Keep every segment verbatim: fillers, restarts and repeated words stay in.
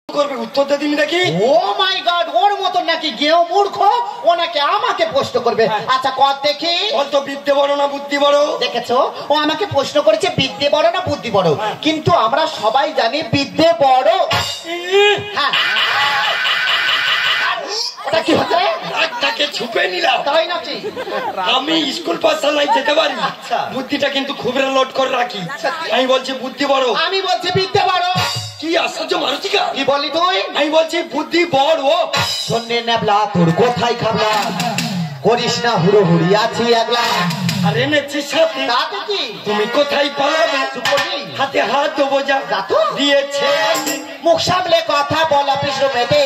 করবে উত্তর দে দিবি নাকি? ও মাই গড, ওর মতন নাকি গেও মূর্খ, ও নাকি আমাকে প্রশ্ন করবে। আচ্ছা কর দেখি, বলতো বিদ্যে বড় না বুদ্ধি বড়? দেখেছো, ও আমাকে প্রশ্ন করেছে বিদ্যে বড় না বুদ্ধি বড়, কিন্তু আমরা সবাই জানি বিদ্যে বড়। হ্যাঁ, ওটা কি হচ্ছে? তাকে ছুপে নিলাম। তাই নাকি? আমি স্কুল পাঠশালায় যেতে পারি, বুদ্ধিটা কিন্তু খুব লোড করে রাখি। আমি বলছি বুদ্ধি বড়, আমি বলছি বিদ্যে বড়। কি আশ্চর্য মানসিকা! কি বললি তুই? আমি বলছি বুদ্ধি বড়। শোনে নেবলা, তোর কোথায় খাবলা, করিস না হুড়ো হুড়ি, আছি একলা। আরে নেছিস সাথে, তাতে কি? তুমি কোথায় পালাবে? চুপ করবি? হাতে হাত দেবো যা যাতো দিয়েছে। মুখ সামলে কথা বলা পিছু মেতে।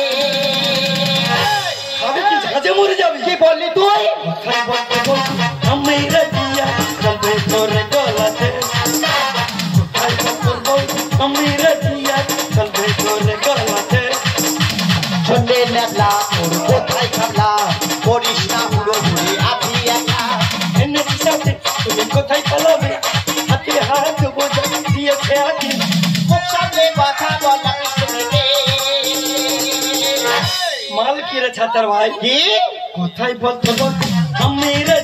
আমি কি ঝাঁঝে মরে যাবি? কি বললি তুই? আমি রাজিয়া চলবে তোর গলাতে, আমি রাজিয়া চলবে তোর গলাতে। শোনে নেবলা, তোর কোথায় খাবলা, করিস না হুড়ো হুড়ি, আছি একলা। এনেছি সাথে, তুমি কোথায় পালাবে? হাতে হাত দেবো যা দিয়েছে আগে। মুখ সামলে কথা বলা পিছু মেতে। মাল কিরে ছাতার ভাই, কি কোথায় বলতো বল? আমি